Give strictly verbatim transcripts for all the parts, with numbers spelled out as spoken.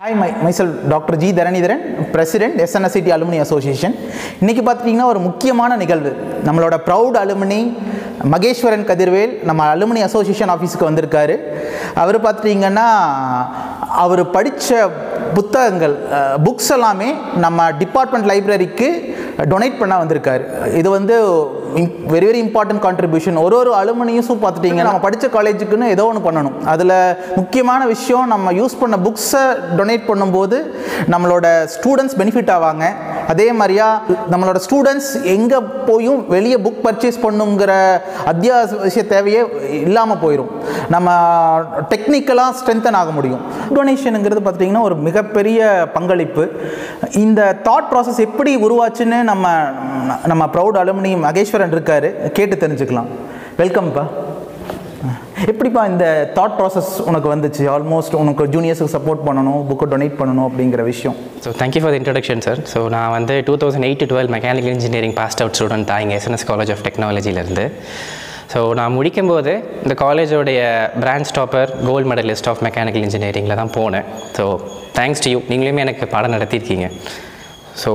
Hi, my, myself Doctor G. Dharanidharan, President S N S Alumni Association. இன்னைக்கு பார்த்தீங்கன்னா ஒரு முக்கியமான நிகழ்வு. நம்மளோட proud alumni Maheswaran Kathirvel நம்ம Alumni Association ஆஃபீஸ்க்கு வந்திருக்காரு. அவர் பார்த்தீங்கன்னா அவர் படிச்ச புத்தகங்கள் புக்ஸ் எல்லாமே நம்ம டிபார்ட்மெண்ட் லைப்ரரிக்கு டொனேட் பண்ண வந்திருக்காரு. இது வந்து வெரி வெரி இம்பார்ட்டன்ட் கான்ட்ரிபியூஷன். ஒரு ஒரு அலுமினியஸும் பார்த்துட்டிங்கன்னா நம்ம படித்த காலேஜுக்குன்னு ஏதோ ஒன்று பண்ணணும். அதில் முக்கியமான விஷயம் நம்ம யூஸ் பண்ண புக்ஸை டொனேட் பண்ணும்போது நம்மளோட ஸ்டூடெண்ட்ஸ் பெனிஃபிட் ஆவாங்க. அதே மாதிரியா நம்மளோட ஸ்டூடெண்ட்ஸ் எங்கே போயும் வெளியே புக் பர்ச்சேஸ் பண்ணுங்கிற அத்தியாவசிய தேவையே இல்லாமல் போயிடும். நம்ம டெக்னிக்கலாக ஸ்ட்ரென்தன் ஆக முடியும். டொனேஷனுங்கிறது பார்த்திங்கன்னா ஒரு மிகப்பெரிய பங்களிப்பு. இந்த தாட் ப்ராசஸ் எப்படி உருவாச்சுன்னு நம்ம நம்ம ப்ரௌட் அலுமினி மகேஸ்வரன் இருக்காரு, கேட்டு தெரிஞ்சுக்கலாம். வெல்கம்ப்பா. எப்படிப்பா இந்த தாட் ப்ராசஸ் உனக்கு வந்துச்சு? ஆல்மோஸ்ட் உனக்கு ஜூனியர்ஸுக்கு சப்போர்ட் பண்ணணும், புக்கு டொனேட் பண்ணணும் அப்படிங்கிற விஷயம். So thank you for the introduction sir. So நான் வந்து two thousand eight to twelve mechanical engineering passed out student தான் இங்கே S N S college of டெக்னாலஜியிலேருந்து. ஸோ நான் முடிக்கும்போது இந்த காலேஜோடைய branch topper gold medalist of mechanical இன்ஜினியரிங்கில் தான் போனேன். ஸோ தேங்க்ஸ் டு யூ, நீங்களுமே எனக்கு பாடம் நடத்தியிருக்கீங்க. So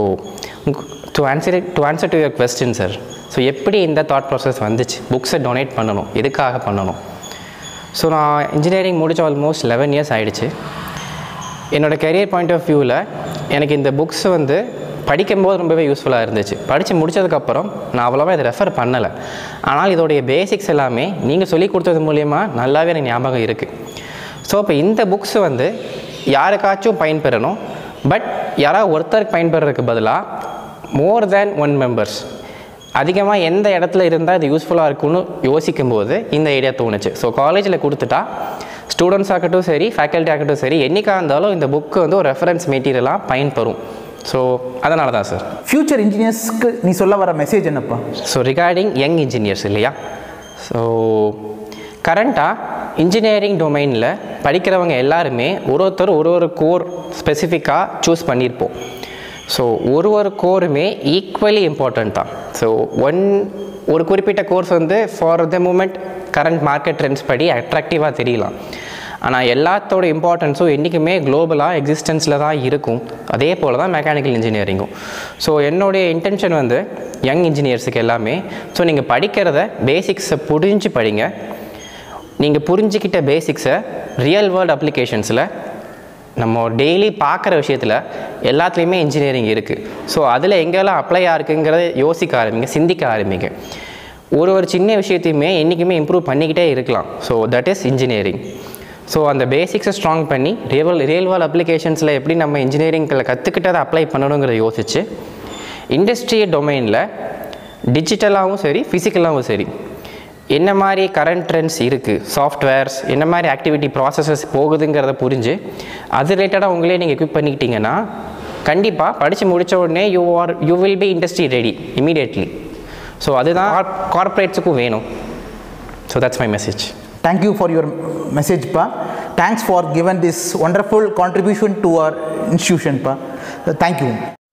to answer to answer to your question sir, so எப்படி இந்த தாட் ப்ராசஸ் வந்துச்சு? புக்ஸை டொனேட் பண்ணணும், எதுக்காக பண்ணணும்? ஸோ நான் இன்ஜினியரிங் முடிச்ச ஆல்மோஸ்ட் லெவன் இயர்ஸ் ஆகிடுச்சு. என்னோடய கெரியர் பாயிண்ட் ஆஃப் வியூவில் எனக்கு இந்த புக்ஸ் வந்து படிக்கும்போது ரொம்பவே யூஸ்ஃபுல்லாக இருந்துச்சு. படித்து முடித்ததுக்கப்புறம் நான் அவ்வளோவா இதை ரெஃபர் பண்ணலை. ஆனால் இதோடைய பேசிக்ஸ் எல்லாமே நீங்கள் சொல்லிக் கொடுத்தது மூலயமா நல்லாவே எனக்கு ஞாபகம் இருக்குது. ஸோ இப்போ இந்த புக்ஸ் வந்து யாருக்காச்சும் பயன்பெறணும், பட் யாராவது ஒருத்தருக்கு பயன்பெறதுக்கு பதிலாக மோர் தேன் ஒன் மெம்பர்ஸ் அதிகமாக எந்த இடத்துல இருந்தால் இது யூஸ்ஃபுல்லாக இருக்குன்னு யோசிக்கும்போது இந்த ஐடியா தோணுச்சு. ஸோ காலேஜில் கொடுத்துட்டா ஸ்டூடெண்ட்ஸ் ஆகட்டும் சரி, ஃபேக்கல்ட்டி ஆகட்டும் சரி, என்றைக்காக இருந்தாலும் இந்த புக்கு வந்து ஒரு ரெஃபரன்ஸ் மெட்டீரியலாக பயன்பெறும். ஸோ அதனால தான் சார். ஃப்யூச்சர் இன்ஜினியர்ஸ்க்கு நீ சொல்ல வர மெசேஜ் என்னப்பா? ஸோ ரிகார்டிங் யங் இன்ஜினியர்ஸ் இல்லையா, ஸோ கரண்ட்டாக இன்ஜினியரிங் டொமைனில் படிக்கிறவங்க எல்லாருமே ஒரு ஒருத்தர் ஒரு ஒரு கோர் ஸ்பெசிஃபிக்காக சூஸ் பண்ணியிருப்போம். ஸோ ஒரு ஒரு கோருமே ஈக்குவலி இம்பார்ட்டண்ட் தான். ஸோ ஒன் ஒரு குறிப்பிட்ட கோர்ஸ் வந்து for the moment current market trends படி அட்ராக்டிவாக தெரியலாம். ஆனால் எல்லாத்தோட இம்பார்ட்டன்ஸும் என்றைக்குமே குளோபலாக எக்ஸிஸ்டன்ஸில் தான் இருக்கும். அதே போல் தான் மெக்கானிக்கல் இன்ஜினியரிங்கும். ஸோ என்னுடைய இன்டென்ஷன் வந்து யங் இன்ஜினியர்ஸுக்கு எல்லாமே, ஸோ நீங்கள் படிக்கிறத பேசிக்ஸை புரிஞ்சு படிங்க. நீங்கள் புரிஞ்சிக்கிட்ட பேசிக்ஸை ரியல் வேர்ல்டு அப்ளிகேஷன்ஸில் நம்ம டெய்லி பார்க்குற விஷயத்தில் எல்லாத்துலேயுமே இன்ஜினியரிங் இருக்குது. ஸோ அதில் எங்கெல்லாம் அப்ளை ஆகிருக்குங்கிறத யோசிக்க ஆரம்பிங்க, சிந்திக்க ஆரம்பிங்க. ஒரு ஒரு சின்ன விஷயத்தையுமே என்றைக்குமே இம்ப்ரூவ் பண்ணிக்கிட்டே இருக்கலாம். So that is engineering. So அந்த பேசிக்ஸை ஸ்ட்ராங் பண்ணி ரியல் ரியல் வேர்ல்ட் அப்ளிகேஷன்ஸில் எப்படி நம்ம இன்ஜினியரிங்கில் கற்றுக்கிட்டதை அப்ளை பண்ணணுங்கிறத யோசிச்சு இண்டஸ்ட்ரி டொமைனில் டிஜிட்டலாகவும் சரி ஃபிசிக்கலாகவும் சரி என்ன மாதிரி கரண்ட் ட்ரெண்ட்ஸ் இருக்குது, சாஃப்ட்வேர்ஸ் என்ன மாதிரி ஆக்டிவிட்டி ப்ராசஸஸ் போகுதுங்கிறத புரிஞ்சு அது ரிலேட்டடாக உங்களே நீங்கள் எக்யூப் பண்ணிக்கிட்டீங்கன்னா கண்டிப்பாக படித்து முடித்த உடனே you are you will be industry ready immediately. So அதுதான் கார்ப்பரேட்ஸுக்கும் வேணும். So that's my message. Thank you for your message, pa. Thanks for giving this wonderful contribution to our institution, pa. Thank you.